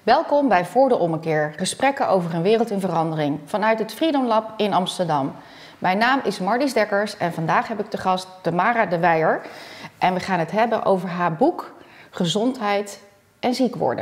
Welkom bij Voor de Ommekeer, gesprekken over een wereld in verandering vanuit het Freedom Lab in Amsterdam. Mijn naam is Marlies Dekkers en vandaag heb ik te gast Tamara de Weijer. En we gaan het hebben over haar boek Gezondheid en ziek worden.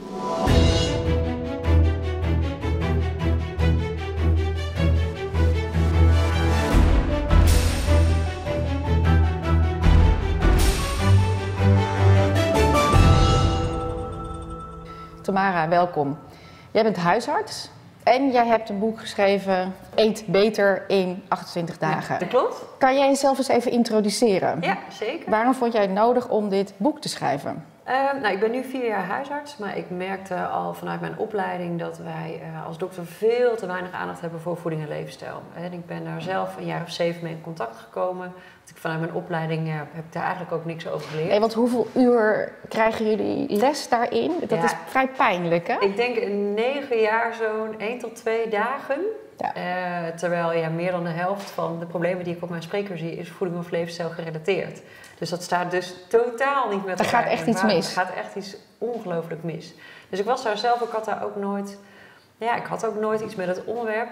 Tamara, welkom. Jij bent huisarts en jij hebt een boek geschreven, Eet beter in 28 dagen. Ja, dat klopt. Kan jij jezelf eens even introduceren? Ja, zeker. Waarom vond jij het nodig om dit boek te schrijven? Ik ben nu 4 jaar huisarts, maar ik merkte al vanuit mijn opleiding dat wij als dokter veel te weinig aandacht hebben voor voeding en levensstijl. En ik ben daar zelf een jaar of 7 mee in contact gekomen. Vanuit mijn opleiding heb ik daar eigenlijk ook niks over geleerd. Nee, want hoeveel uur krijgen jullie les daarin? Dat is vrij pijnlijk, hè? Ik denk in 9 jaar zo'n 1 tot 2 dagen. Ja. Terwijl meer dan de helft van de problemen die ik op mijn spreker zie is voeding of levensstijl gerelateerd. Dus dat staat dus totaal niet met elkaar. Er gaat echt iets mis. Er gaat echt iets ongelooflijk mis. Dus ik was daar zelf, ik had daar ook nooit... Ja, ik had ook nooit iets met het onderwerp.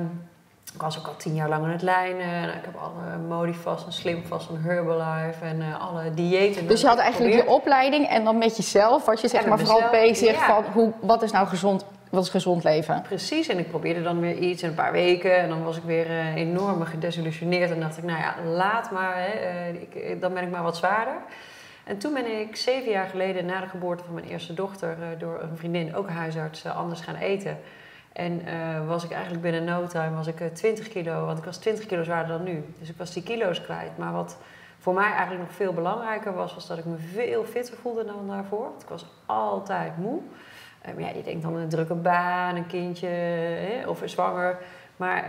Ik was ook al 10 jaar lang aan het lijnen. Ik heb alle Modifast en Slimfast en Herbalife en alle diëten. Dus je had eigenlijk je opleiding en dan met jezelf was je vooral bezig van wat is nou gezond, wat is gezond leven? Precies, en ik probeerde dan weer iets in een paar weken en dan was ik weer enorm gedesillusioneerd en dacht ik, laat maar, dan ben ik maar wat zwaarder. En toen ben ik 7 jaar geleden na de geboorte van mijn eerste dochter door een vriendin, ook huisarts, anders gaan eten. En was ik eigenlijk binnen no time 20 kilo, want ik was 20 kilo zwaarder dan nu. Dus ik was die kilo's kwijt. Maar wat voor mij eigenlijk nog veel belangrijker was dat ik me veel fitter voelde dan daarvoor. Want ik was altijd moe. Je denkt dan een drukke baan, een kindje of zwanger. Maar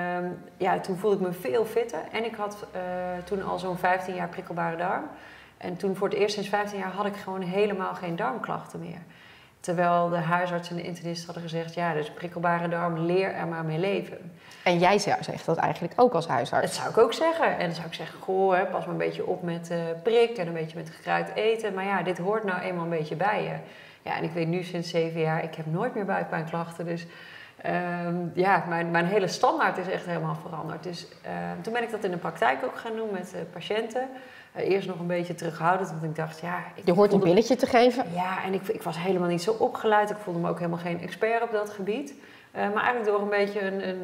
toen voelde ik me veel fitter. En ik had toen al zo'n 15 jaar prikkelbare darm. En toen voor het eerst sinds 15 jaar had ik gewoon helemaal geen darmklachten meer. Terwijl de huisarts en de internist hadden gezegd, dus prikkelbare darm, leer er maar mee leven. En jij zegt dat eigenlijk ook als huisarts? Dat zou ik ook zeggen. En dan zou ik zeggen, pas maar een beetje op met prik en een beetje met gekruid eten. Maar dit hoort nou eenmaal een beetje bij je. Ja, en ik weet nu sinds 7 jaar, ik heb nooit meer buikpijnklachten. Dus mijn hele standaard is echt helemaal veranderd. Dus toen ben ik dat in de praktijk ook gaan doen met patiënten. Eerst nog een beetje terughoudend, want ik dacht, je hoort een pilletje te geven. Ja, en ik was helemaal niet zo opgeleid. Ik voelde me ook helemaal geen expert op dat gebied. Maar eigenlijk door een beetje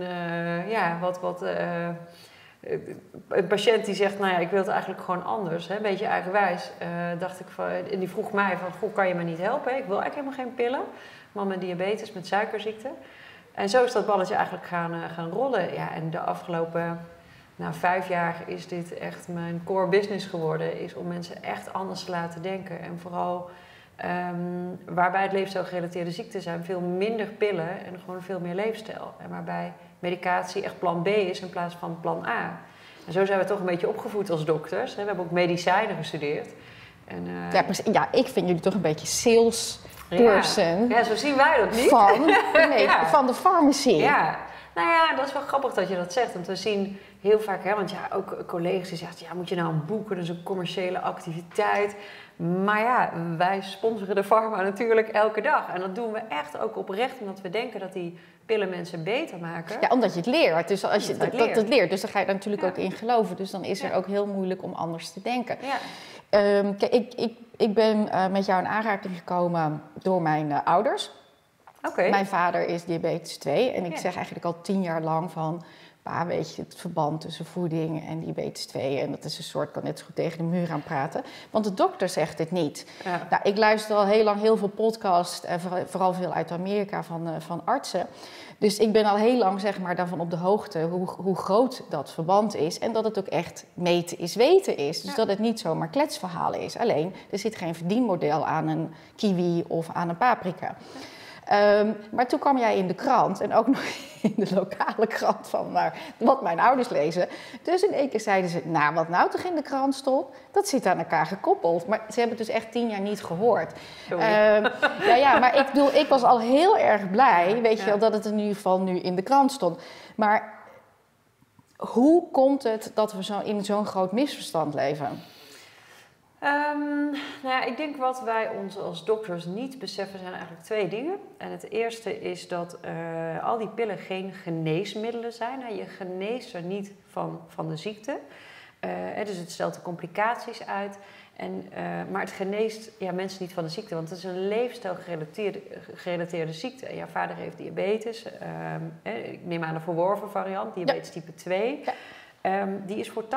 een patiënt die zegt, ik wil het eigenlijk gewoon anders. Een beetje eigenwijs. Dacht ik en die vroeg mij kan je me niet helpen? Ik wil eigenlijk helemaal geen pillen. Man met diabetes, met suikerziekte. En zo is dat balletje eigenlijk gaan rollen. Ja, en de afgelopen... 5 jaar is dit echt mijn core business geworden. Is om mensen echt anders te laten denken. En vooral waarbij het leefstijlgerelateerde ziekten zijn veel minder pillen en gewoon veel meer leefstijl. En waarbij medicatie echt plan B is in plaats van plan A. En zo zijn we toch een beetje opgevoed als dokters. We hebben ook medicijnen gestudeerd. En, ik vind jullie toch een beetje sales person. Ja, zo zien wij dat niet. Van de farmacie. Ja. Dat is wel grappig dat je dat zegt. Want we zien heel vaak, want ook collega's die zeggen, moet je nou een boeken, dat is een commerciële activiteit. Maar wij sponsoren de pharma natuurlijk elke dag. En dat doen we echt ook oprecht, omdat we denken dat die pillen mensen beter maken. Ja, omdat je het leert. Dus als je dat leert, dus dan ga je daar natuurlijk ook in geloven. Dus dan is het ook heel moeilijk om anders te denken. Ja. Ik ben met jou in aanraking gekomen door mijn ouders. Okay. Mijn vader is diabetes 2 en ik zeg eigenlijk al 10 jaar lang van... weet je, het verband tussen voeding en diabetes 2... en dat is een soort, kan net zo goed tegen de muur aan praten. Want de dokter zegt het niet. Ja. Ik luister al heel lang heel veel podcasts... en vooral veel uit Amerika van artsen. Dus ik ben al heel lang daarvan op de hoogte... hoe groot dat verband is... en dat het ook echt meten is weten is. Dus dat het niet zomaar kletsverhalen is. Alleen, er zit geen verdienmodel aan een kiwi of aan een paprika... Maar toen kwam jij in de krant en ook nog in de lokale krant van wat mijn ouders lezen. Dus in één keer zeiden ze, wat nou toch in de krant stond, dat zit aan elkaar gekoppeld. Maar ze hebben het dus echt 10 jaar niet gehoord. Maar ik was al heel erg blij, dat het in ieder geval nu in de krant stond. Maar hoe komt het dat we in zo'n groot misverstand leven? Nou ja, ik denk wat wij ons als dokters niet beseffen zijn eigenlijk 2 dingen. En het eerste is dat al die pillen geen geneesmiddelen zijn. Je geneest er niet van de ziekte. Dus het stelt de complicaties uit. Maar het geneest mensen niet van de ziekte, want het is een leefstijl-gerelateerde ziekte. Jouw vader heeft diabetes. Ik neem aan de verworven variant, diabetes type 2. Ja. Die is voor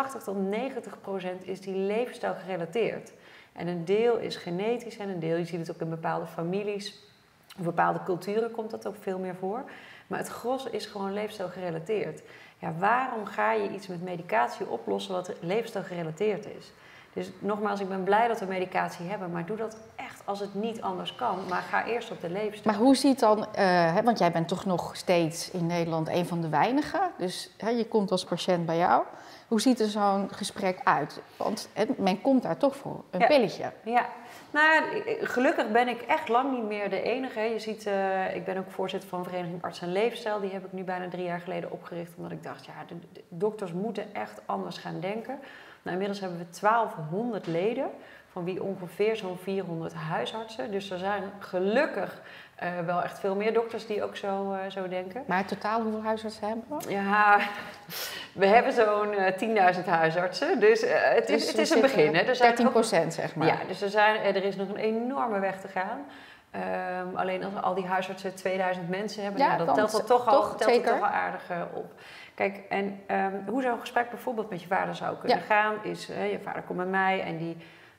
80-90% is die levensstijl gerelateerd. En een deel is genetisch en een deel, je ziet het ook in bepaalde families of bepaalde culturen komt dat ook veel meer voor. Maar het gros is gewoon levensstijl gerelateerd. Ja, waarom ga je iets met medicatie oplossen wat levensstijl gerelateerd is? Dus nogmaals, ik ben blij dat we medicatie hebben, maar doe dat echt als het niet anders kan. Maar ga eerst op de levensstijl. Maar hoe ziet dan, want jij bent toch nog steeds in Nederland een van de weinigen. Dus je komt als patiënt bij jou. Hoe ziet er zo'n gesprek uit? Want men komt daar toch voor, een pilletje. Ja, nou gelukkig ben ik echt lang niet meer de enige. Je ziet, ik ben ook voorzitter van Vereniging Arts en Leefstijl. Die heb ik nu bijna 3 jaar geleden opgericht. Omdat ik dacht, de dokters moeten echt anders gaan denken. Nou, inmiddels hebben we 1200 leden, van wie ongeveer zo'n 400 huisartsen. Dus er zijn gelukkig wel echt veel meer dokters die ook zo denken. Maar totaal hoeveel huisartsen hebben we? Ja, we hebben zo'n 10.000 huisartsen. Dus het is een begin. Hè. 13%, zeg maar. Ja, dus er is nog een enorme weg te gaan. Alleen als al die huisartsen 2000 mensen hebben, dat telt het toch al aardig op. Kijk, en hoe zo'n gesprek bijvoorbeeld met je vader zou kunnen gaan, is je vader komt bij mij en die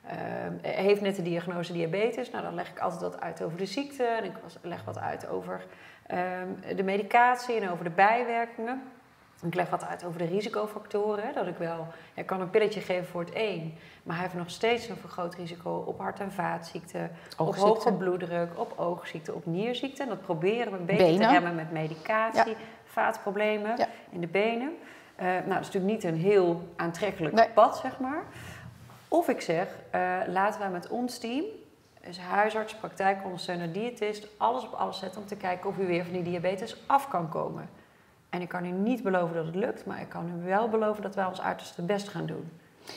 heeft net de diagnose diabetes. Nou, dan leg ik altijd wat uit over de ziekte en ik leg wat uit over de medicatie en over de bijwerkingen. Ik leg wat uit over de risicofactoren. Dat ik kan een pilletje geven voor het een, maar hij heeft nog steeds een vergroot risico op hart- en vaatziekten, op hoge bloeddruk, op oogziekte, op nierziekte. En dat proberen we een beetje te remmen met medicatie, vaatproblemen in de benen. Nou, dat is natuurlijk niet een heel aantrekkelijk pad, zeg maar. Of ik zeg, laten wij met ons team, dus huisarts, praktijkondersteuner, diëtist, alles op alles zetten om te kijken of u weer van die diabetes af kan komen. En ik kan u niet beloven dat het lukt, maar ik kan u wel beloven dat wij ons uiterste best gaan doen.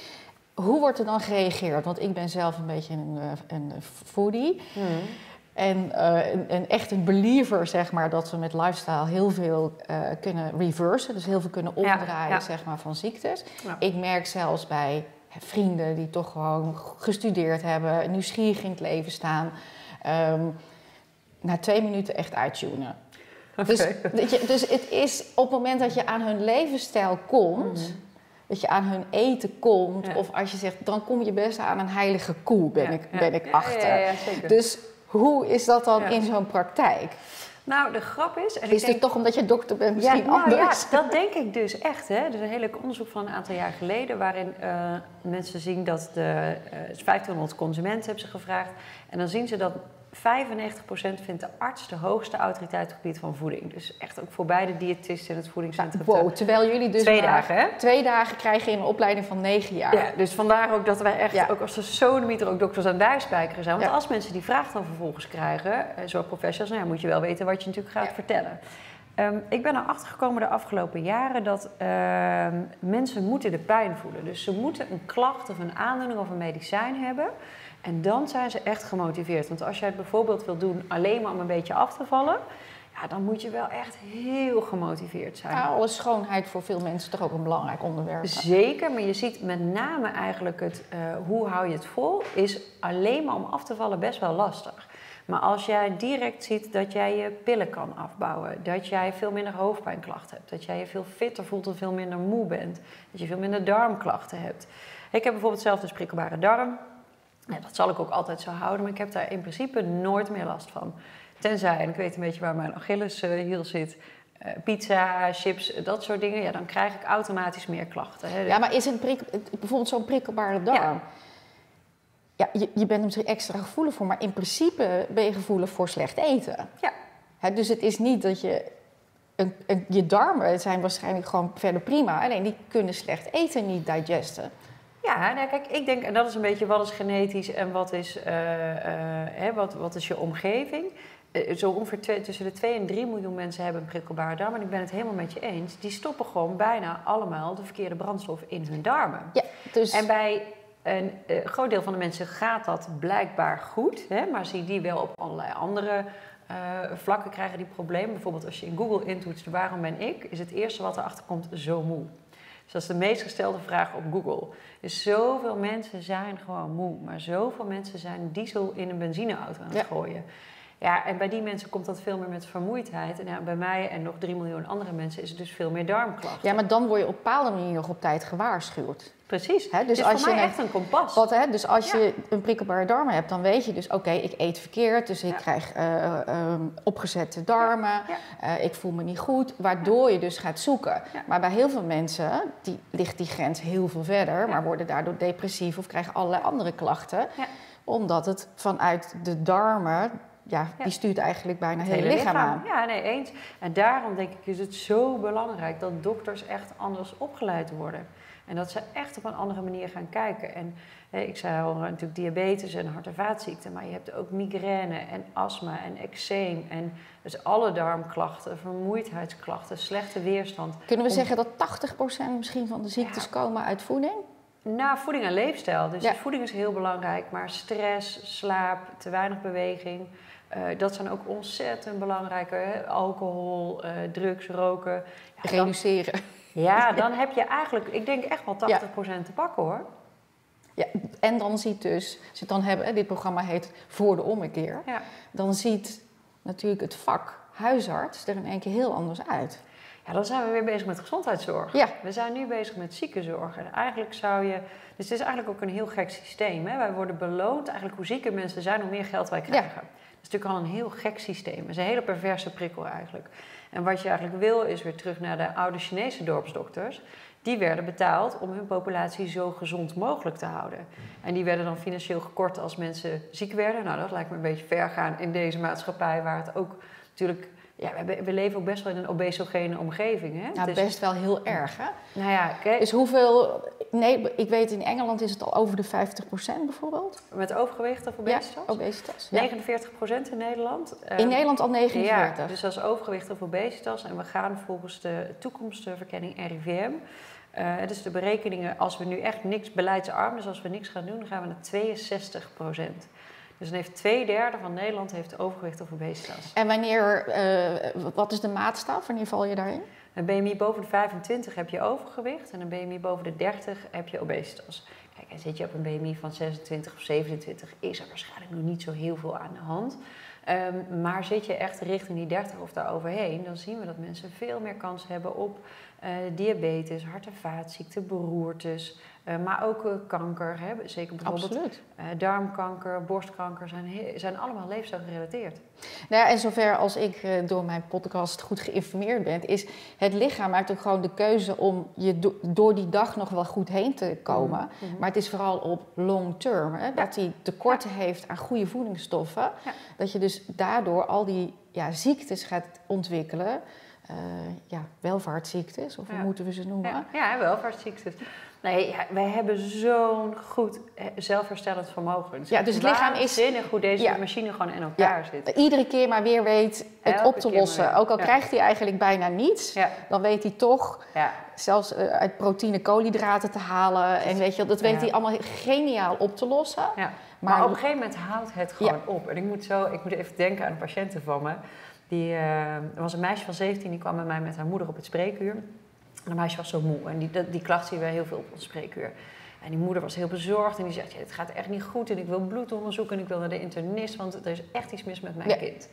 Hoe wordt er dan gereageerd? Want ik ben zelf een beetje een foodie. En echt een believer, zeg maar, dat we met lifestyle heel veel kunnen reversen. Dus heel veel kunnen omdraaien, zeg maar, van ziektes. Ja. Ik merk zelfs bij vrienden die toch gewoon gestudeerd hebben, nieuwsgierig in het leven staan, na 2 minuten echt uittunen. Okay. Dus het is op het moment dat je aan hun levensstijl komt, dat je aan hun eten komt, of als je zegt, dan kom je best aan een heilige koe, ben ik achter. Ja, zeker. Dus hoe is dat dan in zo'n praktijk? Nou, de grap is... Is het toch omdat je dokter bent misschien anders? Ja, dat denk ik dus echt. Hè. Er is een hele onderzoek van een aantal jaar geleden waarin mensen zien dat 1500 consumenten hebben ze gevraagd. En dan zien ze dat 95% vindt de arts de hoogste autoriteit op het gebied van voeding. Dus echt ook voor beide diëtisten in het voedingscentrum. Wow, terwijl jullie dus 2 dagen, hè? 2 dagen krijgen in een opleiding van 9 jaar. Ja, dus vandaar ook dat wij echt, ook als de sodemieter, ook dokters aan duispijkeren zijn. Want als mensen die vraag dan vervolgens krijgen, zo professionals, moet je wel weten wat je natuurlijk gaat vertellen. Ik ben erachter gekomen de afgelopen jaren dat mensen moeten de pijn voelen. Dus ze moeten een klacht of een aandoening of een medicijn hebben. En dan zijn ze echt gemotiveerd. Want als jij het bijvoorbeeld wil doen alleen maar om een beetje af te vallen, dan moet je wel echt heel gemotiveerd zijn. Alle schoonheid voor veel mensen toch ook een belangrijk onderwerp. Zeker, maar je ziet met name eigenlijk hoe hou je het vol, is alleen maar om af te vallen best wel lastig. Maar als jij direct ziet dat jij je pillen kan afbouwen, dat jij veel minder hoofdpijnklachten hebt, dat jij je veel fitter voelt en veel minder moe bent, dat je veel minder darmklachten hebt. Ik heb bijvoorbeeld zelf dus prikkelbare darm. Ja, dat zal ik ook altijd zo houden, maar ik heb daar in principe nooit meer last van. Tenzij, en ik weet een beetje waar mijn Achilleshiel zit, pizza, chips, dat soort dingen, dan krijg ik automatisch meer klachten. Hè. Ja, maar is bijvoorbeeld zo'n prikkelbare darm? Ja, je bent er misschien extra gevoelig voor, maar in principe ben je gevoelig voor slecht eten. Ja. Dus het is niet dat je... je darmen zijn waarschijnlijk gewoon verder prima, alleen die kunnen slecht eten niet digesten. Ja, nou kijk, ik denk, en dat is een beetje wat is genetisch en wat is je omgeving. Zo ongeveer tussen de 2 en 3 miljoen mensen hebben een prikkelbare darm. En ik ben het helemaal met je eens. Die stoppen gewoon bijna allemaal de verkeerde brandstof in hun darmen. Ja, dus... En bij een groot deel van de mensen gaat dat blijkbaar goed, hè, maar zie die wel op allerlei andere vlakken krijgen die problemen. Bijvoorbeeld als je in Google intoetst waarom ben ik, is het eerste wat erachter komt zo moe. Dus dat is de meest gestelde vraag op Google. Dus zoveel mensen zijn gewoon moe, maar zoveel mensen zijn diesel in een benzineauto aan het gooien. Ja, en bij die mensen komt dat veel meer met vermoeidheid. En ja, bij mij en nog 3 miljoen andere mensen is het dus veel meer darmklachten. Ja, maar dan word je op bepaalde manier nog op tijd gewaarschuwd. Precies. Hè, dus het is voor mij echt een kompas. Dus als je een prikkelbare darmen hebt, dan weet je dus... oké, ik eet verkeerd, dus ik krijg opgezette darmen. Ik voel me niet goed, waardoor je dus gaat zoeken. Ja. Maar bij heel veel mensen ligt die grens heel veel verder... maar worden daardoor depressief of krijgen allerlei andere klachten. Ja. Omdat het vanuit de darmen... die stuurt eigenlijk bijna het hele lichaam aan. Ja, nee, eens. En daarom denk ik is het zo belangrijk dat dokters echt anders opgeleid worden. En dat ze echt op een andere manier gaan kijken. En ik zei al, natuurlijk diabetes en hart- en vaatziekten, maar je hebt ook migraine en astma en eczeem. En dus alle darmklachten, vermoeidheidsklachten, slechte weerstand. Kunnen we zeggen dat 80% misschien van de ziektes komen uit voeding? Nou, voeding en leefstijl. Dus voeding is heel belangrijk, maar stress, slaap, te weinig beweging... dat zijn ook ontzettend belangrijke. Hè? Alcohol, drugs, roken. Ja, reduceren. Dan heb je eigenlijk, ik denk echt wel 80% te pakken hoor. Ja, en dan ziet dus, als je het dan hebben, dit programma heet Voor de Ommekeer. Ja. Dan ziet natuurlijk het vak huisarts er in één keer heel anders uit. Ja, dan zijn we weer bezig met gezondheidszorg. Ja. We zijn nu bezig met ziekenzorg. En eigenlijk dus het is eigenlijk ook een heel gek systeem. Hè? Wij worden beloond, eigenlijk hoe zieker mensen zijn, hoe meer geld wij krijgen. Ja. Dat is natuurlijk al een heel gek systeem. Het is een hele perverse prikkel eigenlijk. En wat je eigenlijk wil is weer terug naar de oude Chinese dorpsdokters. Die werden betaald om hun populatie zo gezond mogelijk te houden. En die werden dan financieel gekort als mensen ziek werden. Nou, dat lijkt me een beetje ver gaan in deze maatschappij waar het ook natuurlijk... Ja, we leven ook best wel in een obesogene omgeving. Hè? Nou, best wel heel erg, hè? Nou ja, kijk. Dus hoeveel... Nee, ik weet in Engeland is het al over de 50% bijvoorbeeld. Met overgewicht of obesitas? Ja, obesitas. 49% in Nederland. In Nederland al 49%. Ja, dus dat is overgewicht of obesitas. En we gaan volgens de toekomstverkenning RIVM... dus de berekeningen, als we nu echt niks beleidsarm... dus als we niks gaan doen, dan gaan we naar 62%. Dus dan heeft 2/3 van Nederland heeft overgewicht of obesitas. En wat is de maatstaf? Wanneer val je daarin? Een BMI boven de 25 heb je overgewicht en een BMI boven de 30 heb je obesitas. Kijk, en zit je op een BMI van 26 of 27 is er waarschijnlijk nog niet zo heel veel aan de hand. Maar zit je echt richting die 30 of daaroverheen, dan zien we dat mensen veel meer kans hebben op diabetes, hart- en vaatziekten, beroertes, maar ook kanker. Hè? Zeker bijvoorbeeld darmkanker, borstkanker zijn allemaal leefstijl gerelateerd. Nou ja, en zover als ik door mijn podcast goed geïnformeerd ben, is het lichaam maakt ook gewoon de keuze om je door die dag nog wel goed heen te komen. Mm-hmm. Maar het is vooral op long term, hè, dat hij tekorten heeft aan goede voedingsstoffen. Ja. Dat je dus daardoor al die ziektes gaat ontwikkelen. Welvaartsziektes, of hoe moeten we ze noemen? Ja, welvaartsziektes. Nee, wij hebben zo'n goed zelfherstellend vermogen. Dus het lichaam is zinnig hoe deze machine gewoon in elkaar zit. Iedere keer maar weer weet het op te lossen. Ook al krijgt hij eigenlijk bijna niets, dan weet hij toch zelfs uit proteïne koolhydraten te halen. En weet je, dat weet hij allemaal geniaal op te lossen. Ja. Maar op een gegeven moment houdt het gewoon op. En ik moet even denken aan een patiënte van me. Er was een meisje van 17, die kwam bij mij met haar moeder op het spreekuur. En dat meisje was zo moe. En die klacht zien we heel veel op ons spreekuur. En die moeder was heel bezorgd. En die zegt, het gaat echt niet goed. En ik wil bloedonderzoek. En ik wil naar de internist. Want er is echt iets mis met mijn kind.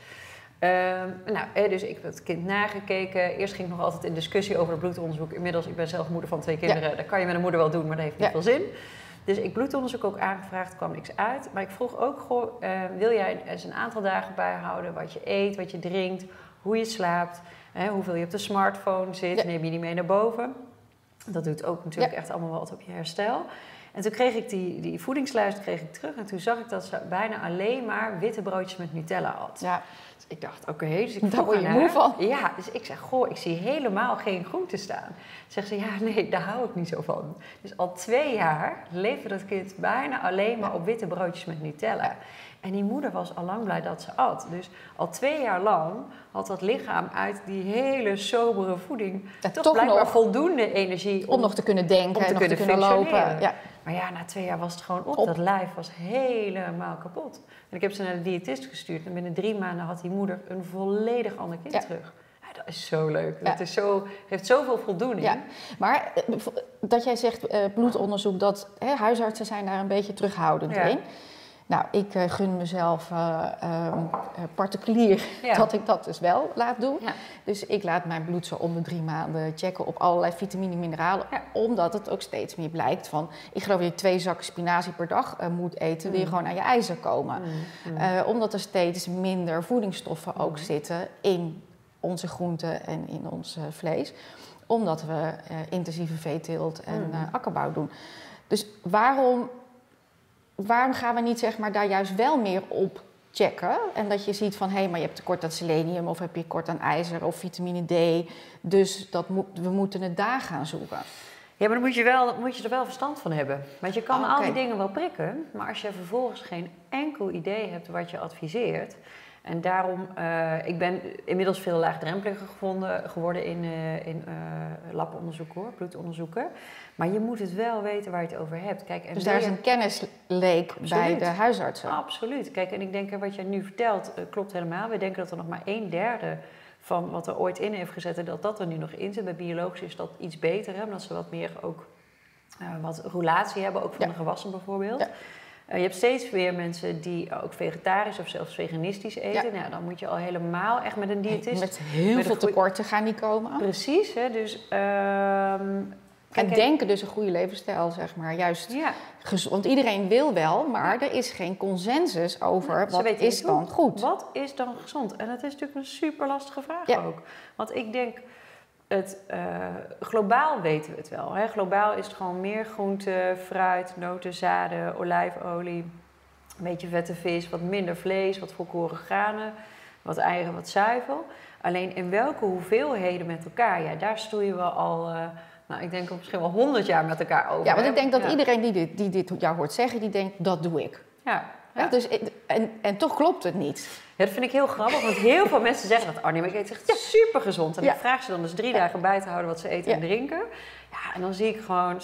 Dus ik heb het kind nagekeken. Eerst ging ik nog altijd in discussie over het bloedonderzoek. Inmiddels, ik ben zelf moeder van 2 kinderen. Ja. Dat kan je met een moeder wel doen, maar dat heeft niet veel zin. Dus ik bloedonderzoek ook aangevraagd, kwam niks uit. Maar ik vroeg ook, wil jij eens een aantal dagen bijhouden wat je eet, wat je drinkt, hoe je slaapt, hoeveel je op de smartphone zit, neem je die mee naar boven. Dat doet ook natuurlijk echt allemaal wat op je herstel. En toen kreeg ik die voedingslijst terug en toen zag ik dat ze bijna alleen maar witte broodjes met Nutella had. Ja. Dus ik dacht, oké, dus ik daar word je moe van. Ja, dus ik zeg, ik zie helemaal geen groenten staan. Zegt ze, nee, daar hou ik niet zo van. Dus al 2 jaar leefde dat kind bijna alleen maar op witte broodjes met Nutella. En die moeder was al lang blij dat ze at. Dus al 2 jaar lang had dat lichaam uit die hele sobere voeding toch toch blijkbaar nog voldoende energie om nog te kunnen denken en nog te kunnen functioneren. lopen. Ja. Maar ja, na 2 jaar was het gewoon op. Dat lijf was helemaal kapot. En ik heb ze naar de diëtist gestuurd. En binnen 3 maanden had die moeder een volledig ander kind terug. Ja, dat is zo leuk. Ja. Dat is heeft zoveel voldoening. Ja. Maar dat jij zegt bloedonderzoek, dat huisartsen zijn daar een beetje terughoudend in. Nou, ik gun mezelf particulier dat ik dat dus wel laat doen. Ja. Dus ik laat mijn bloed zo om de 3 maanden checken op allerlei vitamine en mineralen. Ja. Omdat het ook steeds meer blijkt van... Ik geloof dat je 2 zakken spinazie per dag moet eten. Wil je gewoon aan je ijzer komen. Omdat er steeds minder voedingsstoffen ook zitten in onze groenten en in ons vlees. Omdat we intensieve veeteelt en akkerbouw doen. Dus waarom gaan we niet zeg maar daar juist wel meer op checken? En dat je ziet van, maar je hebt tekort aan selenium... of heb je tekort aan ijzer of vitamine D. Dus we moeten het daar gaan zoeken. Ja, maar dan moet je er wel verstand van hebben. Want je kan al die dingen wel prikken... maar als je vervolgens geen enkel idee hebt wat je adviseert... En daarom, ik ben inmiddels veel laagdrempeliger geworden in labonderzoeken, bloedonderzoeken. Maar je moet het wel weten waar je het over hebt. Kijk, en dus daar is een kennisleek bij de huisartsen? Absoluut. Kijk, en ik denk wat jij nu vertelt klopt helemaal. We denken dat er nog maar 1/3 van wat er ooit in heeft gezet... dat er nu nog in zit. Bij biologisch is dat iets beter, hè, omdat ze wat meer ook wat roulatie hebben, ook van de gewassen bijvoorbeeld. Ja. Je hebt steeds weer mensen die ook vegetarisch of zelfs veganistisch eten. Ja. Nou, dan moet je al helemaal echt met een diëtist... Met heel veel tekorten gaan die komen. Precies, hè, dus... en denken dus een goede levensstijl, zeg maar. Juist gezond. Want iedereen wil wel, maar er is geen consensus over wat is dan goed. Wat is dan gezond? En dat is natuurlijk een super lastige vraag ook. Want ik denk... globaal weten we het wel. Hè? Globaal is het gewoon meer groente, fruit, noten, zaden, olijfolie, een beetje vette vis, wat minder vlees, wat volkoren granen, wat eieren, wat zuivel. Alleen in welke hoeveelheden met elkaar, daar stoeien we al, ik denk misschien wel 100 jaar met elkaar over. Ja, want ik denk dat iedereen die dit jou hoort zeggen, die denkt, dat doe ik. Ja. Ja. Dus, en toch klopt het niet. Ja, dat vind ik heel grappig, want heel veel mensen zeggen dat... maar ik eet echt super gezond. En ik vraag ze dan dus 3 dagen bij te houden wat ze eten en drinken. Ja, en dan zie ik gewoon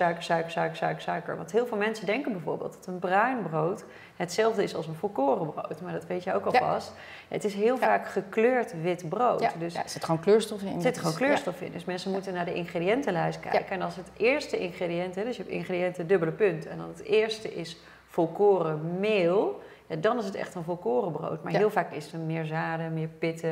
suiker. Want heel veel mensen denken bijvoorbeeld dat een bruin brood hetzelfde is als een volkoren brood. Maar dat weet je ook alvast. Ja. Het is heel vaak gekleurd wit brood. Ja. Dus er zit gewoon kleurstof in. Er zit gewoon kleurstof in. Dus mensen moeten naar de ingrediëntenlijst kijken. Ja. En als het eerste ingrediënt, dus je hebt ingrediënten dubbele punt. En dan het eerste is volkoren meel... Ja, dan is het echt een volkorenbrood. Maar heel vaak is er meer zaden, meer pitten.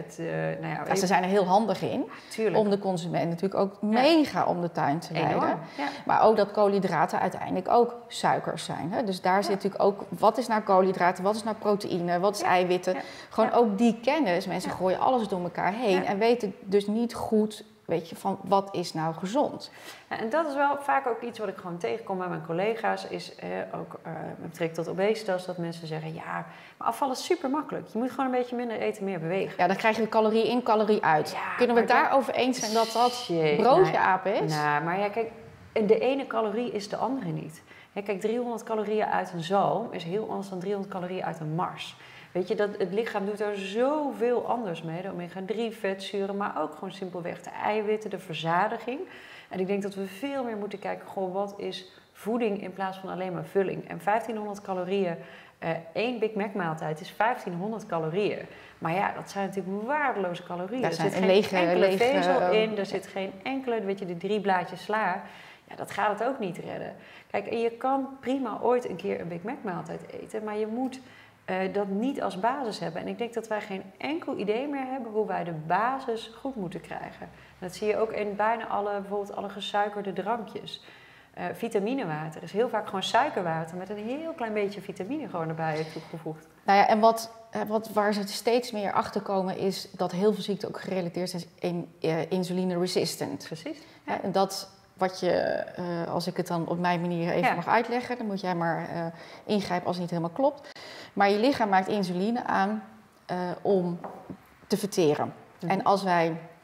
Ja. Ze zijn er heel handig in. Om de consument natuurlijk ook mega om de tuin te leiden. Ja. Maar ook dat koolhydraten uiteindelijk ook suikers zijn. Hè? Dus daar zit natuurlijk ook... Wat is nou koolhydraten? Wat is nou proteïne? Wat is eiwitten? Gewoon ook die kennis. Mensen gooien alles door elkaar heen. En weten dus niet goed... van wat is nou gezond? Ja, en dat is wel vaak ook iets wat ik gewoon tegenkom bij mijn collega's. Is ook met betrekking tot obesitas, dat mensen zeggen... ja, maar afvallen is super makkelijk. Je moet gewoon een beetje minder eten, meer bewegen. Ja, dan krijg je calorie in, calorie uit. Ja, kunnen we het daarover eens zijn dat broodje apen is? Nou, maar ja, kijk, de ene calorie is de andere niet. Ja, kijk, 300 calorieën uit een zalm is heel anders dan 300 calorieën uit een mars. Weet je, het lichaam doet er zoveel anders mee. De omega-3 vetzuren, maar ook gewoon simpelweg de eiwitten, de verzadiging. En ik denk dat we veel meer moeten kijken, wat is voeding in plaats van alleen maar vulling. En 1500 calorieën, 1 Big Mac maaltijd is 1500 calorieën. Maar ja, dat zijn natuurlijk waardeloze calorieën. Er zit geen enkele vezel in, er zit geen enkele, weet je, de 3 blaadjes sla. Ja, dat gaat het ook niet redden. Kijk, en je kan prima ooit een keer een Big Mac maaltijd eten, maar je moet... dat niet als basis hebben. En ik denk dat wij geen enkel idee meer hebben hoe wij de basis goed moeten krijgen. En dat zie je ook in bijna bijvoorbeeld alle gesuikerde drankjes. Vitaminewater is heel vaak gewoon suikerwater met een heel klein beetje vitamine gewoon erbij toegevoegd. Nou ja, en waar ze steeds meer achter komen is dat heel veel ziekten ook gerelateerd zijn in insuline resistant. Precies. Ja. En dat wat je, als ik het dan op mijn manier even mag uitleggen, dan moet jij maar ingrijpen als het niet helemaal klopt. Maar je lichaam maakt insuline aan om te verteren. En als wij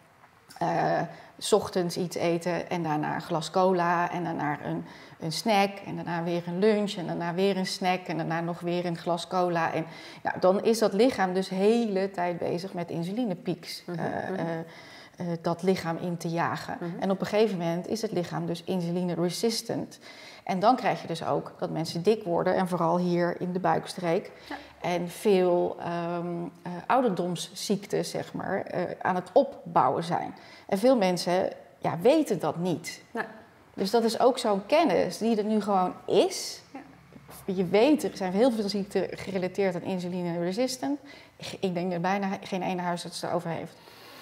'S ochtends iets eten en daarna een glas cola en daarna een snack en daarna weer een lunch en daarna weer een snack en daarna nog weer een glas cola. En nou, dan is dat lichaam dus de hele tijd bezig met insulinepieks. Dat lichaam in te jagen. En op een gegeven moment is het lichaam dus insuline-resistant. En dan krijg je dus ook dat mensen dik worden en vooral hier in de buikstreek. Ja. En veel ouderdomsziektes, zeg maar, aan het opbouwen zijn. En veel mensen weten dat niet. Nee. Dus dat is ook zo'n kennis die er nu gewoon is. Ja. Je weet, er zijn heel veel ziekten gerelateerd aan insuline-resistant. Ik denk dat bijna geen ene huisarts erover heeft.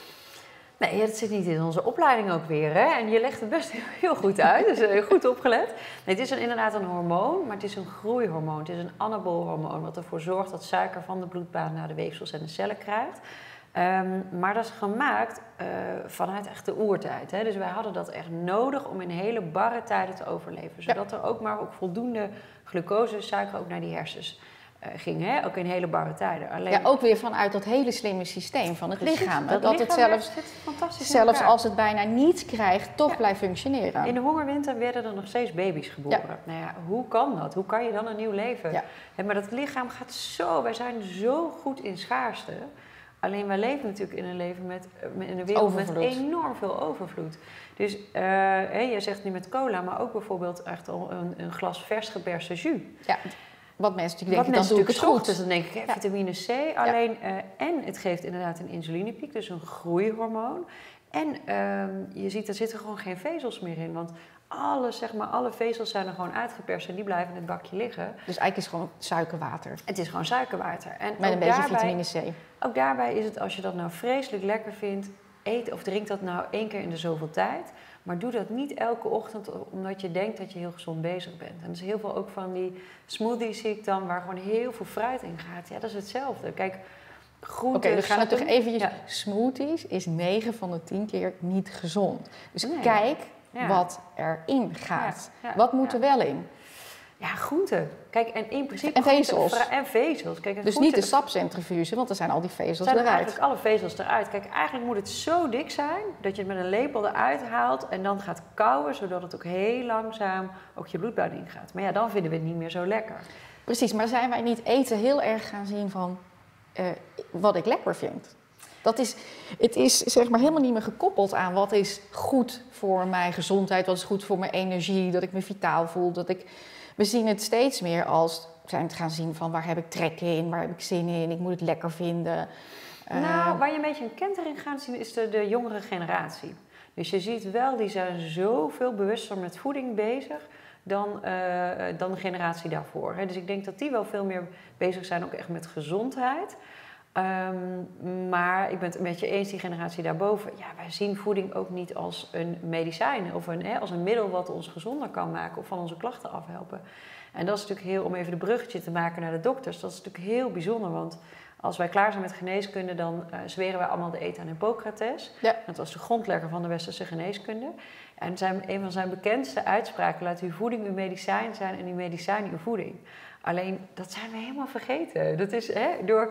Nee, dat zit niet in onze opleiding ook weer. Hè? En je legt het best heel goed uit, dus goed opgelet. Nee, het is inderdaad een hormoon, maar het is een groeihormoon. Het is een anabool hormoon, wat ervoor zorgt dat suiker van de bloedbaan naar de weefsels en de cellen krijgt. Maar dat is gemaakt vanuit echt de oertijd. Hè? Dus wij hadden dat echt nodig om in hele barre tijden te overleven. Zodat er ook maar voldoende glucose, suiker ook naar die hersens ging, hè? Ook in hele barre tijden. Alleen... ook weer vanuit dat hele slimme systeem van het lichaam. Dat het zelfs als het bijna niets krijgt, toch blijft functioneren. In de hongerwinter werden er nog steeds baby's geboren. Ja. Nou ja, hoe kan dat? Hoe kan je dan een nieuw leven? Ja. Maar dat lichaam gaat zo... Wij zijn zo goed in schaarste. Alleen wij leven natuurlijk in een wereld met enorm veel overvloed. Dus je zegt nu met cola, maar ook bijvoorbeeld echt al een glas vers geperste jus. Ja. Wat mensen natuurlijk denken, dan doe ik het goed. Dus dan denk ik, vitamine C. Alleen, en het geeft inderdaad een insulinepiek, dus een groeihormoon. En je ziet, er zitten gewoon geen vezels meer in. Want alle vezels zijn er gewoon uitgeperst en die blijven in het bakje liggen. Dus eigenlijk is het gewoon suikerwater. Het is gewoon suikerwater. En met een beetje vitamine C. Ook daarbij is het, als je dat nou vreselijk lekker vindt, eet of drink dat nou 1 keer in de zoveel tijd. Maar doe dat niet elke ochtend, omdat je denkt dat je heel gezond bezig bent. En dus heel veel ook van die smoothies zie ik dan, waar gewoon heel veel fruit in gaat. Ja, dat is hetzelfde. Kijk, groenten... Oké, we gaan het toch eventjes... Ja. Smoothies is 9 van de 10 keer niet gezond. Dus kijk wat erin gaat. Ja. Wat moet er wel in? Ja, groenten. Kijk, en in principe... En vezels. En vezels. Kijk, dus niet de sapcentrifuge, want dan zijn al die vezels eruit. Zijn eigenlijk alle vezels eruit. Kijk, eigenlijk moet het zo dik zijn dat je het met een lepel eruit haalt en dan gaat kauwen, zodat het ook heel langzaam ook je bloedbaan ingaat. Maar ja, dan vinden we het niet meer zo lekker. Precies, maar zijn wij niet eten heel erg gaan zien van wat ik lekker vind? Het is zeg maar helemaal niet meer gekoppeld aan wat is goed voor mijn gezondheid, wat is goed voor mijn energie, dat ik me vitaal voel, We zien het steeds meer als gaan zien van waar heb ik trek in, waar heb ik zin in, ik moet het lekker vinden. Nou, waar je een beetje een kenter in gaat zien is de jongere generatie. Dus je ziet wel, die zijn zoveel bewuster met voeding bezig dan de generatie daarvoor. Hè. Dus ik denk dat die wel veel meer bezig zijn ook echt met gezondheid. Maar ik ben het met je eens, die generatie daarboven. Ja, wij zien voeding ook niet als een medicijn of als een middel wat ons gezonder kan maken of van onze klachten afhelpen. En dat is natuurlijk om even de bruggetje te maken naar de dokters, dat is natuurlijk heel bijzonder. Want als wij klaar zijn met geneeskunde, dan zweren wij allemaal de eed aan Hippocrates. Ja. Dat was de grondlegger van de westerse geneeskunde. En een van zijn bekendste uitspraken: laat uw voeding uw medicijn zijn en uw medicijn uw voeding. Alleen, dat zijn we helemaal vergeten. Dat is door...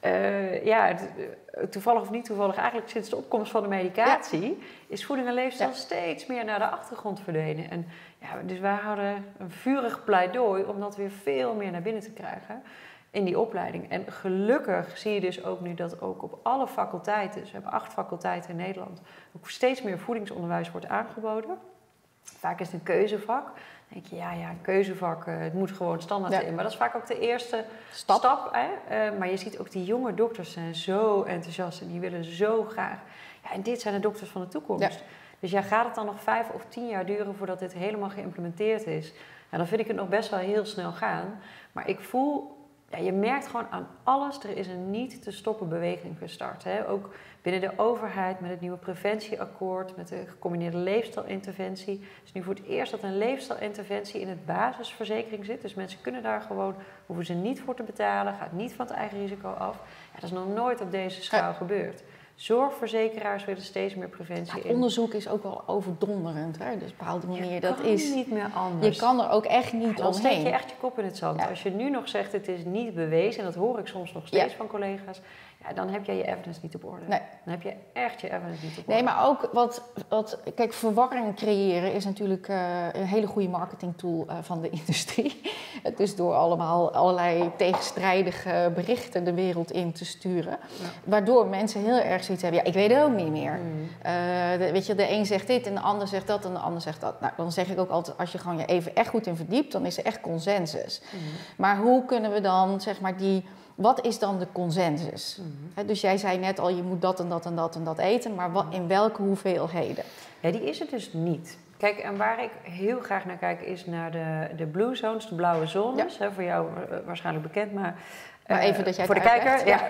toevallig of niet toevallig, eigenlijk sinds de opkomst van de medicatie is voeding en leefstijl steeds meer naar de achtergrond verdwenen. En dus wij houden een vurig pleidooi om dat weer veel meer naar binnen te krijgen in die opleiding. En gelukkig zie je dus ook nu dat ook op alle faculteiten, dus we hebben 8 faculteiten in Nederland, ook steeds meer voedingsonderwijs wordt aangeboden. Vaak is het een keuzevak. Dan denk je, een keuzevak, het moet gewoon standaard in. Maar dat is vaak ook de eerste stap. Maar je ziet ook die jonge dokters zijn zo enthousiast en die willen zo graag. Ja, en dit zijn de dokters van de toekomst. Ja. Dus gaat het dan nog 5 of 10 jaar duren voordat dit helemaal geïmplementeerd is? Ja, dan vind ik het nog best wel heel snel gaan. Maar ik voel... je merkt gewoon aan alles, er is een niet te stoppen beweging gestart. Hè? Ook binnen de overheid met het nieuwe preventieakkoord, met de gecombineerde leefstijlinterventie. Het is nu voor het eerst dat een leefstijlinterventie in het basisverzekering zit. Dus mensen kunnen daar gewoon, hoeven ze niet voor te betalen, gaat niet van het eigen risico af. Ja, dat is nog nooit op deze schaal gebeurd. Zorgverzekeraars willen steeds meer preventie in. Onderzoek is ook wel overdonderend, hè? Dus op een bepaalde manier. Dat is niet meer anders. Je kan er ook echt niet omheen. Dan steek je echt je kop in het zand. Ja. Als je nu nog zegt het is niet bewezen, en dat hoor ik soms nog steeds van collega's. ja, dan heb jij je evidence niet op orde. Nee. Dan heb je echt je evidence niet op orde. Nee, maar ook kijk, verwarring creëren is natuurlijk een hele goede marketingtool van de industrie. Dus door allerlei tegenstrijdige berichten de wereld in te sturen. Ja. Waardoor mensen heel erg zoiets hebben, ja, ik weet het ook niet meer. Weet je, de een zegt dit en de ander zegt dat en de ander zegt dat. Nou, dan zeg ik ook altijd, als je gewoon je even echt goed in verdiept, dan is er echt consensus. Maar hoe kunnen we dan, zeg maar, wat is dan de consensus? Dus jij zei net al, je moet dat en dat en dat en dat eten, maar in welke hoeveelheden? Ja, die is het dus niet. Kijk, en waar ik heel graag naar kijk is naar de blue zones, de blauwe zones. Ja. Voor jou waarschijnlijk bekend, maar even dat jij voor de kijker. Ja.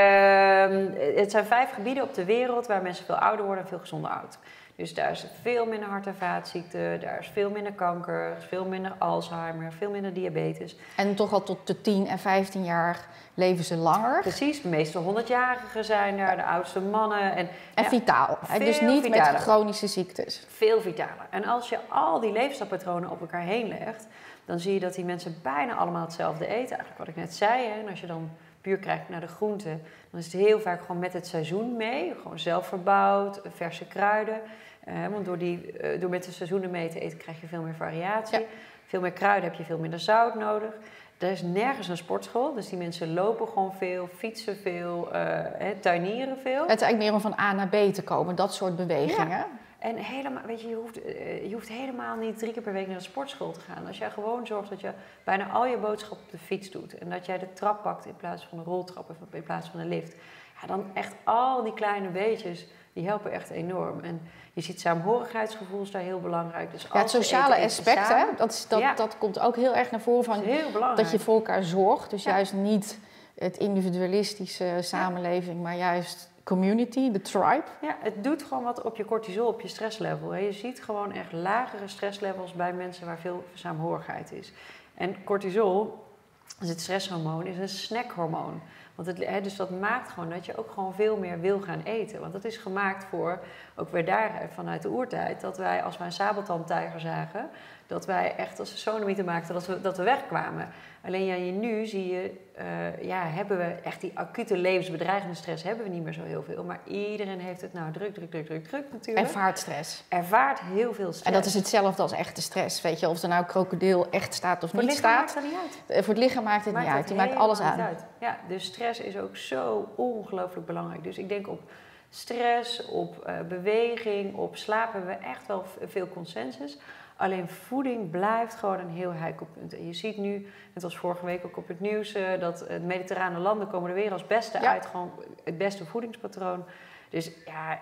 Het zijn 5 gebieden op de wereld waar mensen veel ouder worden en veel gezonder oud. Dus daar is veel minder hart- en vaatziekten, daar is veel minder kanker, veel minder Alzheimer, veel minder diabetes. En toch al tot de 10 en 15 jaar leven ze langer. Precies, de meeste 100-jarigen zijn daar, de oudste mannen. En vitaal, dus niet vitaler. Met chronische ziektes. Veel vitaler. En als je al die leefstijlpatronen op elkaar heen legt, dan zie je dat die mensen bijna allemaal hetzelfde eten. Eigenlijk wat ik net zei, hè? En als je dan puur kijkt naar de groenten, dan is het heel vaak gewoon met het seizoen mee. Gewoon zelf verbouwd, verse kruiden. Want door met de seizoenen mee te eten krijg je veel meer variatie. Ja. Veel meer kruiden heb je veel minder zout nodig. Er is nergens een sportschool, dus die mensen lopen gewoon veel, fietsen veel, tuinieren veel. Het is eigenlijk meer om van A naar B te komen, dat soort bewegingen. Ja. En helemaal, weet je, je hoeft helemaal niet 3 keer per week naar de sportschool te gaan. Als jij gewoon zorgt dat je bijna al je boodschappen op de fiets doet en dat jij de trap pakt in plaats van de roltrap of in plaats van de lift. Ja, dan echt al die kleine beetjes, die helpen echt enorm. En je ziet saamhorigheidsgevoel is daar heel belangrijk. Dus ja, het sociale aspect, hè, dat komt ook heel erg naar voren van dat je voor elkaar zorgt. Dus juist niet het individualistische samenleving, maar juist community, de tribe. Ja, het doet gewoon wat op je cortisol, op je stresslevel. Je ziet gewoon echt lagere stresslevels bij mensen waar veel saamhorigheid is. En cortisol, dus het stresshormoon, is een snackhormoon. Dus dat maakt gewoon dat je ook gewoon veel meer wil gaan eten. Want dat is gemaakt voor, ook weer daar vanuit de oertijd, dat wij als wij een sabeltandtijger zagen, dat wij echt als sonomieten maakten dat we wegkwamen. Alleen nu zie je, hebben we echt die acute levensbedreigende stress hebben we niet meer zo heel veel. Maar iedereen heeft het nou druk natuurlijk. Ervaart stress. Ervaart heel veel stress. En dat is hetzelfde als echte stress. Weet je, of er nou krokodil echt staat of niet staat. Voor het lichaam maakt het niet uit. Voor het lichaam maakt het niet uit. Die maakt alles aan. Ja, dus stress is ook zo ongelooflijk belangrijk. Dus ik denk op stress, op beweging, op slaap hebben we echt wel veel consensus. Alleen voeding blijft gewoon een heel heikel punt. En je ziet nu, het was vorige week ook op het nieuws, dat de mediterrane landen komen er weer als beste uit. Gewoon het beste voedingspatroon. Dus ja,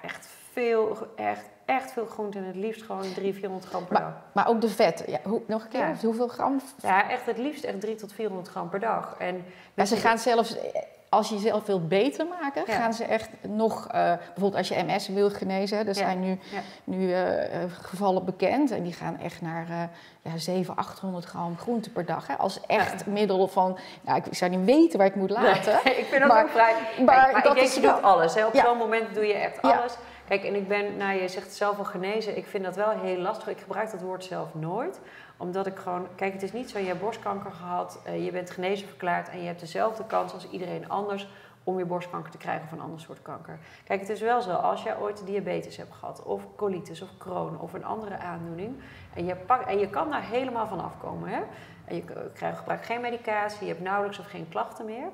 echt veel groente en het liefst gewoon 300-400 gram per dag. Maar ook de vet. Ja, nog een keer, hoeveel gram? Ja, echt het liefst echt 300 tot 400 gram per dag. En ze gaan zelfs, als je jezelf wilt beter maken, gaan ze echt nog, bijvoorbeeld als je MS wil genezen, er zijn nu gevallen bekend en die gaan echt naar 700-800 gram groente per dag. Hè, als echt middel van, ik zou niet weten waar ik moet laten. Nee, ik vind ook vrij. Maar ik denk, je doet alles. Hè. Op zo'n moment doe je echt alles. Kijk, en ik ben, je zegt zelf al genezen, ik vind dat wel heel lastig. Ik gebruik dat woord zelf nooit. Omdat ik gewoon, kijk, het is niet zo, je hebt borstkanker gehad, je bent genezen verklaard en je hebt dezelfde kans als iedereen anders om je borstkanker te krijgen of een ander soort kanker. Kijk, het is wel zo, als jij ooit diabetes hebt gehad, of colitis, of Crohn, of een andere aandoening, en je kan daar helemaal van afkomen, hè? En je gebruikt geen medicatie, je hebt nauwelijks of geen klachten meer.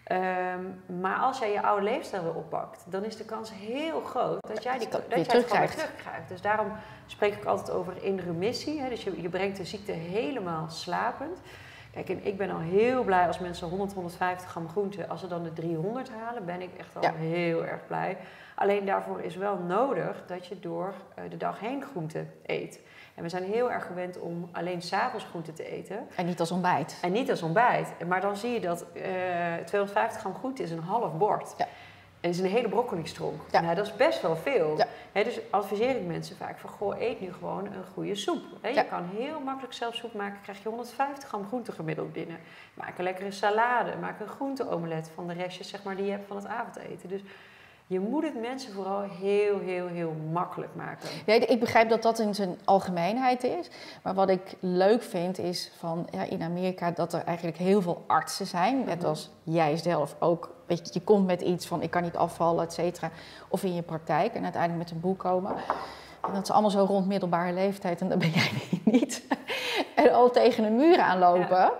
Maar als jij je oude leefstijl weer oppakt, dan is de kans heel groot dat jij het gewoon weer terugkrijgt. Dus daarom spreek ik altijd over in remissie. Hè? Dus je brengt de ziekte helemaal slapend. Kijk, en ik ben al heel blij als mensen 100-150 gram groente, als ze dan de 300 halen, ben ik echt al heel erg blij. Alleen daarvoor is wel nodig dat je door de dag heen groente eet. En we zijn heel erg gewend om alleen 's avonds groente te eten. En niet als ontbijt. Maar dan zie je dat 250 gram groente is een half bord. Ja. En is een hele broccoli-stronk. Ja. Nou, dat is best wel veel. Ja. Dus adviseer ik mensen vaak van, eet nu gewoon een goede soep. Je kan heel makkelijk zelf soep maken, krijg je 150 gram groente gemiddeld binnen. Maak een lekkere salade, maak een groente-omelet van de restjes zeg maar, die je hebt van het avondeten. Dus Je moet het mensen vooral heel, heel, heel makkelijk maken. Ja, ik begrijp dat dat in zijn algemeenheid is. Maar wat ik leuk vind is in Amerika dat er eigenlijk heel veel artsen zijn. Net als jij zelf ook. Weet je komt met iets van ik kan niet afvallen, et cetera. Of in je praktijk en uiteindelijk met een boek komen. En dat is allemaal zo rond middelbare leeftijd en dat ben jij niet. En al tegen een muur aanlopen.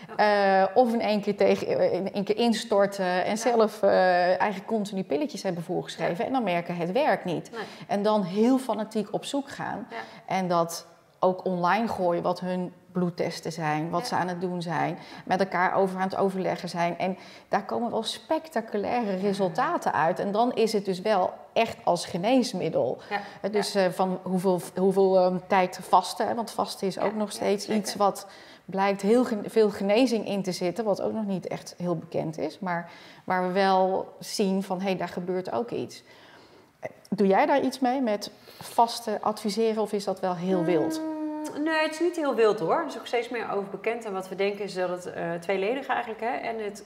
Of in één keer instorten en zelf eigenlijk continu pilletjes hebben voorgeschreven. En dan merken het werkt niet. Nee. En dan heel fanatiek op zoek gaan. Ja. En dat ook online gooien wat hun bloedtesten zijn, wat ze aan het doen zijn. Met elkaar aan het overleggen zijn. En daar komen wel spectaculaire resultaten uit. En dan is het dus wel echt als geneesmiddel. Ja. Dus van hoeveel tijd vasten. Want vasten is ook nog steeds iets wat blijkt heel veel genezing in te zitten. Wat ook nog niet echt heel bekend is. Maar waar we wel zien van, daar gebeurt ook iets. Doe jij daar iets mee met vasten adviseren of is dat wel heel wild? Nee, het is niet heel wild hoor. Er is ook steeds meer over bekend. En wat we denken is dat het tweeledig eigenlijk... en het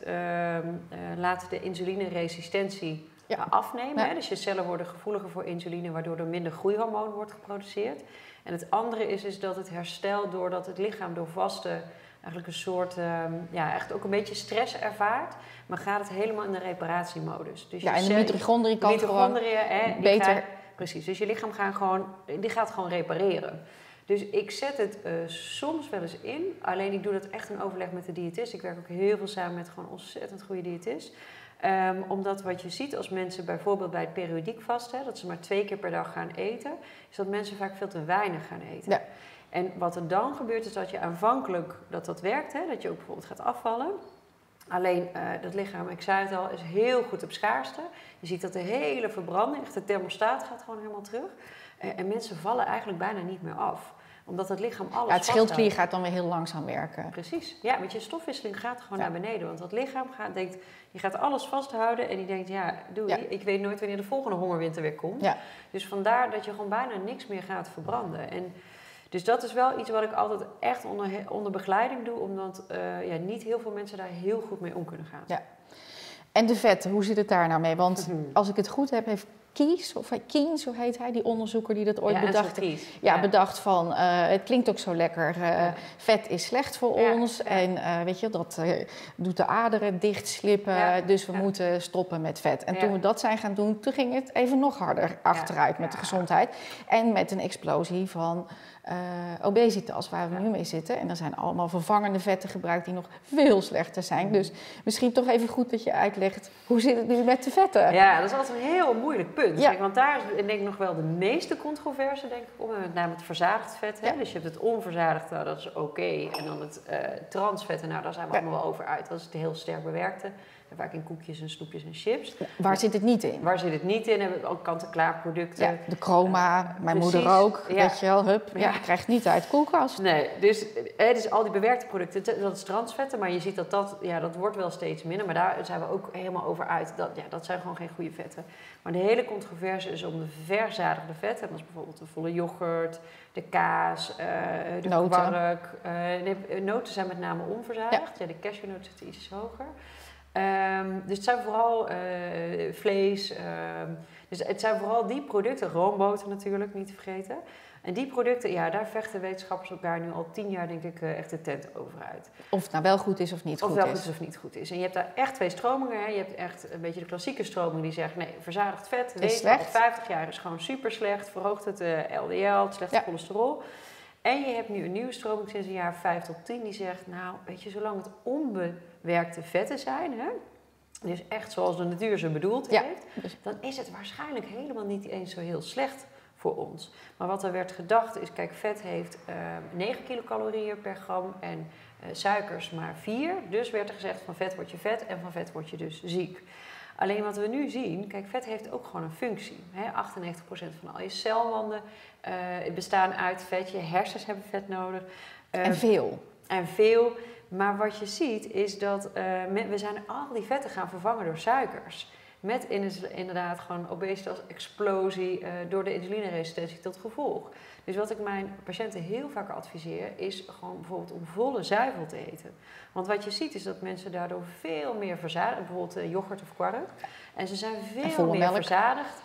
laat de insulineresistentie afnemen. Ja. Dus je cellen worden gevoeliger voor insuline... waardoor er minder groeihormoon wordt geproduceerd. En het andere is dat het herstel doordat het lichaam door vasten... eigenlijk een soort, echt ook een beetje stress ervaart. Maar gaat het helemaal in de reparatiemodus. Dus en de mitochondriën kan gewoon beter... Precies, dus je lichaam gaat gewoon repareren. Dus ik zet het soms wel eens in. Alleen ik doe dat echt in overleg met de diëtist. Ik werk ook heel veel samen met gewoon ontzettend goede diëtist. Omdat wat je ziet als mensen bijvoorbeeld bij het periodiek vasten... dat ze maar 2 keer per dag gaan eten... is dat mensen vaak veel te weinig gaan eten. Ja. En wat er dan gebeurt is dat je aanvankelijk dat werkt. Dat je ook bijvoorbeeld gaat afvallen. Alleen dat lichaam, ik zei het al, is heel goed op schaarste. Je ziet dat de hele verbranding, echt de thermostaat gaat gewoon helemaal terug. En mensen vallen eigenlijk bijna niet meer af. Omdat het lichaam alles vasthoudt. Het schildklier gaat dan weer heel langzaam werken. Precies. Ja, want je stofwisseling gaat gewoon naar beneden. Want dat lichaam denkt, je gaat alles vasthouden. En die denkt, ik weet nooit wanneer de volgende hongerwinter weer komt. Ja. Dus vandaar dat je gewoon bijna niks meer gaat verbranden. En dus dat is wel iets wat ik altijd echt onder begeleiding doe. Omdat niet heel veel mensen daar heel goed mee om kunnen gaan. Ja. En de vetten, hoe zit het daar nou mee? Want als ik het goed heb, heeft Keynes, zo heet hij, die onderzoeker die dat ooit bedacht. Bedacht van, het klinkt ook zo lekker. Vet is slecht voor ons. Ja. En weet je, dat doet de aderen dichtslippen. Ja. Dus we moeten stoppen met vet. En toen we dat zijn gaan doen, toen ging het even nog harder achteruit met de gezondheid. En met een explosie van obesitas, waar we nu mee zitten. En er zijn allemaal vervangende vetten gebruikt die nog veel slechter zijn. Dus misschien toch even goed dat je uitlegt, hoe zit het nu met de vetten? Ja, dat is altijd een heel moeilijk punt. Ja. Kijk, want daar is denk ik nog wel de meeste controverse, denk ik, om. Met name het verzadigd vet. Hè? Ja. Dus je hebt het onverzadigde, dat is oké. En dan het transvetten, daar zijn we allemaal wel over uit. Dat is het heel sterk bewerkte. Vaak in koekjes en snoepjes en chips. Waar zit het niet in? Waar zit het niet in? Hebben we ook kant-en-klaar producten. Ja, de chroma, mijn moeder ook. Ja. Weet je wel, krijgt niet uit de koelkast. Nee, dus al die bewerkte producten, dat is transvetten. Maar je ziet dat wordt wel steeds minder. Maar daar zijn we ook helemaal over uit. Dat zijn gewoon geen goede vetten. Maar de hele controverse is om de verzadigde vetten. Dat is bijvoorbeeld de volle yoghurt, de kaas, de kwark. Noten zijn met name onverzadigd. Ja. De cashewnoten zitten iets hoger. Dus het zijn vooral vlees. Dus het zijn vooral die producten, roomboter natuurlijk, niet te vergeten. En die producten, daar vechten wetenschappers elkaar nu al 10 jaar, denk ik, echt de tent over uit. Of het nou wel goed is of niet goed is. Of wel goed is of niet goed is. En je hebt daar echt 2 stromingen. Hè. Je hebt echt een beetje de klassieke stroming die zegt, nee, verzadigd vet, weten we al 50 jaar is gewoon super slecht. Verhoogt het LDL, het slechte cholesterol. En je hebt nu een nieuwe stroming sinds een jaar 5 tot 10 die zegt, nou, weet je, zolang het onbewerkte vetten zijn, hè, dus echt zoals de natuur ze bedoeld heeft, dan is het waarschijnlijk helemaal niet eens zo heel slecht voor ons. Maar wat er werd gedacht is, kijk, vet heeft 9 kilocalorieën per gram en suikers maar 4. Dus werd er gezegd, van vet word je vet en van vet word je dus ziek. Alleen wat we nu zien, kijk, vet heeft ook gewoon een functie. Hè? 98% van al je celwanden bestaan uit vet. Je hersens hebben vet nodig. En veel. Maar wat je ziet is dat we zijn al die vetten gaan vervangen door suikers. Met inderdaad gewoon obesitas, explosie door de insulineresistentie tot gevolg. Dus wat ik mijn patiënten heel vaak adviseer is gewoon bijvoorbeeld om volle zuivel te eten. Want wat je ziet is dat mensen daardoor veel meer verzadigen, bijvoorbeeld yoghurt of kwark. En ze zijn veel meer verzadigd.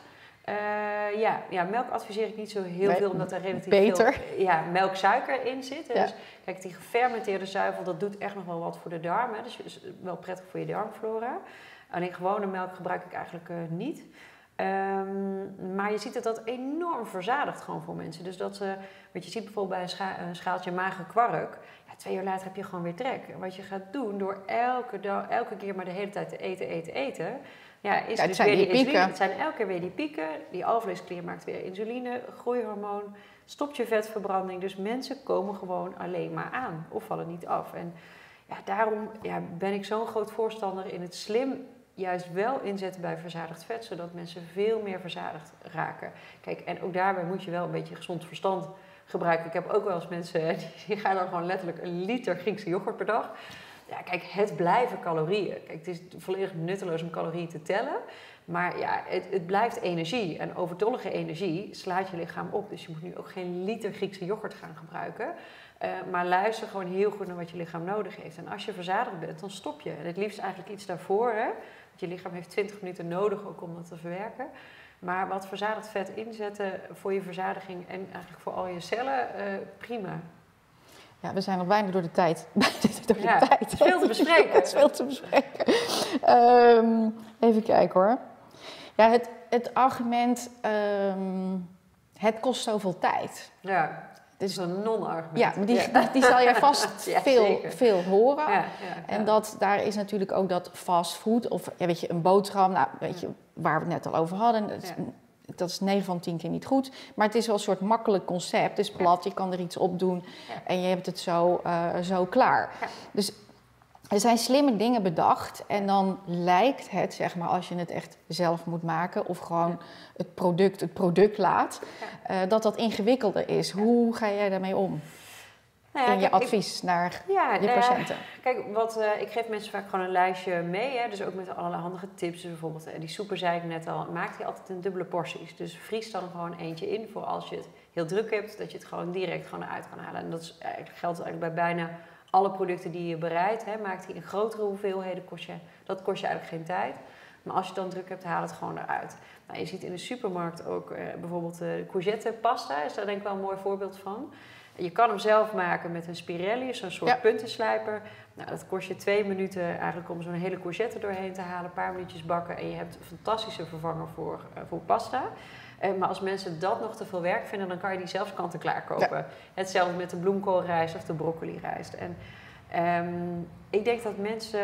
Melk adviseer ik niet zo heel veel, omdat er relatief veel melksuiker in zit. Ja. Dus kijk, die gefermenteerde zuivel, dat doet echt nog wel wat voor de darm. Hè. Dus is wel prettig voor je darmflora. Alleen gewone melk gebruik ik eigenlijk niet. Maar je ziet dat dat enorm verzadigt gewoon voor mensen. Dus dat ze, wat je ziet bijvoorbeeld bij een schaaltje magere kwark, 2 uur later heb je gewoon weer trek. En wat je gaat doen door elke keer maar de hele tijd te eten. Is dus weer die insuline. Het zijn elke keer weer die pieken. Die alvleesklier maakt weer insuline, groeihormoon, stopt je vetverbranding. Dus mensen komen gewoon alleen maar aan of vallen niet af. En daarom ben ik zo'n groot voorstander in het slim juist wel inzetten bij verzadigd vet, zodat mensen veel meer verzadigd raken. Kijk, en ook daarbij moet je wel een beetje gezond verstand gebruiken. Ik heb ook wel eens mensen die gaan dan gewoon letterlijk 1 liter Griekse yoghurt per dag. Ja, kijk, het blijven calorieën. Kijk, het is volledig nutteloos om calorieën te tellen. Maar het blijft energie. En overtollige energie slaat je lichaam op. Dus je moet nu ook geen liter Griekse yoghurt gaan gebruiken. Maar luister gewoon heel goed naar wat je lichaam nodig heeft. En als je verzadigd bent, dan stop je. En het liefst eigenlijk iets daarvoor. Hè? Want je lichaam heeft 20 minuten nodig ook om dat te verwerken. Maar wat verzadigd vet inzetten voor je verzadiging en eigenlijk voor al je cellen, prima. Ja, we zijn al bijna door de tijd. Het is veel te bespreken. Het is veel te bespreken. Even kijken hoor. Ja, het argument, het kost zoveel tijd. Ja, het is een non-argument. Ja, maar die zal jij vast veel horen. En daar is natuurlijk ook dat fastfood of een boterham, waar we het net al over hadden. Dat is 9 van 10 keer niet goed. Maar het is wel een soort makkelijk concept. Het is plat, je kan er iets op doen en je hebt het zo klaar. Ja. Dus er zijn slimme dingen bedacht. En dan lijkt het, zeg maar, als je het echt zelf moet maken of gewoon het product laat, dat ingewikkelder is. Hoe ga jij daarmee om? In je advies naar je patiënten? Kijk, ik geef mensen vaak gewoon een lijstje mee. Hè, dus ook met allerlei handige tips. Dus bijvoorbeeld die soepen, zei ik net al, maak die altijd in dubbele porties. Dus vries dan gewoon eentje in voor als je het heel druk hebt. Dat je het gewoon direct eruit kan halen. En dat geldt eigenlijk bij bijna alle producten die je bereidt. Hè, maak die in grotere hoeveelheden. Dat kost je eigenlijk geen tijd. Maar als je het dan druk hebt, haal het gewoon eruit. Nou, je ziet in de supermarkt ook bijvoorbeeld courgette pasta. Is daar denk ik wel een mooi voorbeeld van. Je kan hem zelf maken met een spirelli, zo'n soort puntenslijper. Nou, dat kost je 2 minuten eigenlijk om zo'n hele courgette doorheen te halen. Een paar minuutjes bakken en je hebt een fantastische vervanger voor pasta. Maar als mensen dat nog te veel werk vinden, dan kan je die zelfs kant-en-klaar kopen. Ja. Hetzelfde met de bloemkoolrijst of de broccolirijst. En ik denk dat mensen...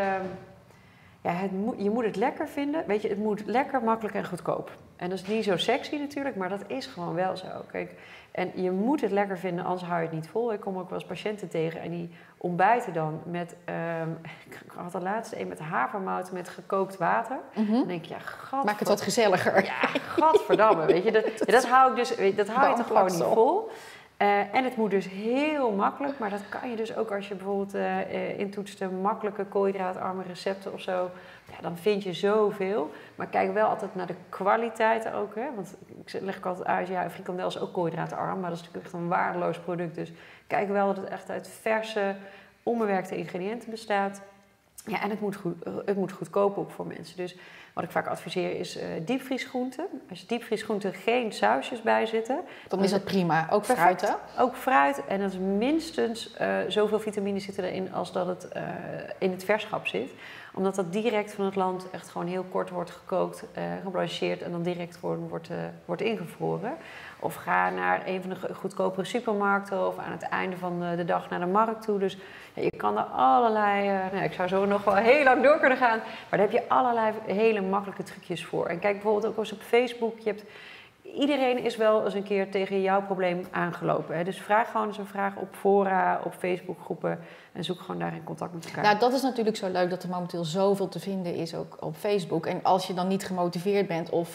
je moet het lekker vinden. Weet je, het moet lekker, makkelijk en goedkoop. En dat is niet zo sexy natuurlijk, maar dat is gewoon wel zo. Kijk, en je moet het lekker vinden, anders hou je het niet vol. Ik kom ook wel eens patiënten tegen en die ontbijten dan met... ik had de laatste een met havermout met gekookt water. Dan denk je, maak het wat gezelliger. Ja, gadverdamme, weet je. Dat hou je toch gewoon niet vol. En het moet dus heel makkelijk, maar dat kan je dus ook als je bijvoorbeeld intoetst makkelijke koolhydraatarme recepten of zo. Ja, dan vind je zoveel. Maar kijk wel altijd naar de kwaliteiten ook. Hè? Want ik leg altijd uit, frikandel is ook koolhydraatarm, maar dat is natuurlijk echt een waardeloos product. Dus kijk wel dat het echt uit verse, onbewerkte ingrediënten bestaat. Ja, en het moet goedkoop ook voor mensen. Dus wat ik vaak adviseer is diepvriesgroenten. Als je diepvriesgroenten geen sausjes bij zitten... Dan is dat prima. Ook fruit, hè? Ook fruit. En dat is minstens zoveel vitamine zitten erin als dat het in het verschap zit. Omdat dat direct van het land echt gewoon heel kort wordt gekookt, geblancheerd en dan direct wordt ingevroren. Of ga naar een van de goedkopere supermarkten of aan het einde van de dag naar de markt toe. Dus je kan er allerlei... ik zou zo nog wel heel lang door kunnen gaan. Maar daar heb je allerlei hele makkelijke trucjes voor. En kijk bijvoorbeeld ook eens op Facebook. Iedereen is wel eens een keer tegen jouw probleem aangelopen. Hè? Dus vraag gewoon eens een vraag op fora, op Facebookgroepen. En zoek gewoon daarin contact met elkaar. Nou, dat is natuurlijk zo leuk dat er momenteel zoveel te vinden is ook op Facebook. En als je dan niet gemotiveerd bent of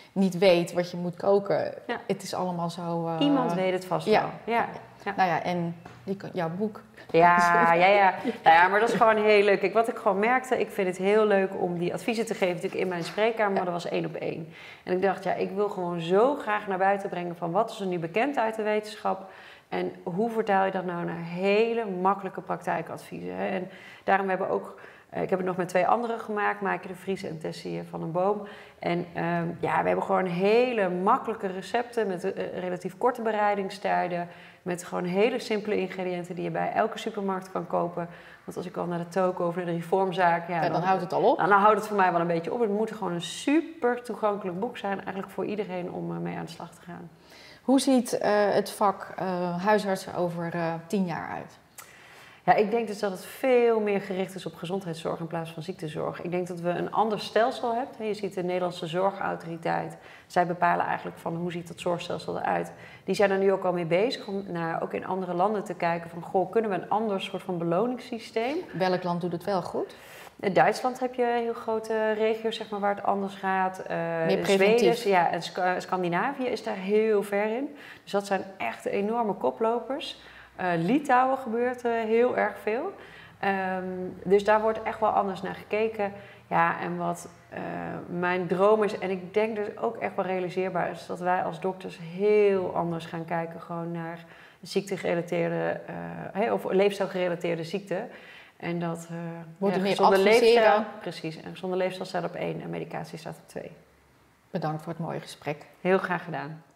niet weet wat je moet koken. Ja. Het is allemaal zo... Iemand weet het vast ja. wel. Ja. Nou ja, en jouw boek. Ja. Nou ja, maar dat is gewoon heel leuk. Kijk, wat ik gewoon merkte, ik vind het heel leuk om die adviezen te geven natuurlijk in mijn spreekkamer, maar dat was 1 op 1. En ik dacht, ik wil gewoon zo graag naar buiten brengen van wat is er nu bekend uit de wetenschap en hoe vertaal je dat nou naar hele makkelijke praktijkadviezen. Hè? En daarom hebben we ook, ik heb het nog met 2 anderen gemaakt, Maaike de Vries en Tessie van den Boom. En we hebben gewoon hele makkelijke recepten met relatief korte bereidingstijden. Met gewoon hele simpele ingrediënten die je bij elke supermarkt kan kopen. Want als ik al naar de toko of naar de reformzaak... dan houdt het al op. Dan houdt het voor mij wel een beetje op. Het moet gewoon een super toegankelijk boek zijn. Eigenlijk voor iedereen om mee aan de slag te gaan. Hoe ziet het vak huisartsen over 10 jaar uit? Ja, ik denk dus dat het veel meer gericht is op gezondheidszorg in plaats van ziektezorg. Ik denk dat we een ander stelsel hebben. Je ziet de Nederlandse Zorgautoriteit. Zij bepalen eigenlijk van hoe ziet dat zorgstelsel eruit. Die zijn er nu ook al mee bezig om ook in andere landen te kijken van kunnen we een ander soort van beloningssysteem? Welk land doet het wel goed? In Duitsland heb je heel grote regio's zeg maar, waar het anders gaat. Meer preventief. Zweden, en Scandinavië is daar heel ver in. Dus dat zijn echt enorme koplopers. Litouwen gebeurt heel erg veel. Dus daar wordt echt wel anders naar gekeken. Ja, en wat mijn droom is, en ik denk dus ook echt wel realiseerbaar is, dat wij als dokters heel anders gaan kijken gewoon naar ziektegerelateerde of leefstijlgerelateerde ziekten. En dat wordt meer gezonde adviseren. leefstijl, precies, en gezonde leefstijl staat op 1 en medicatie staat op 2. Bedankt voor het mooie gesprek. Heel graag gedaan.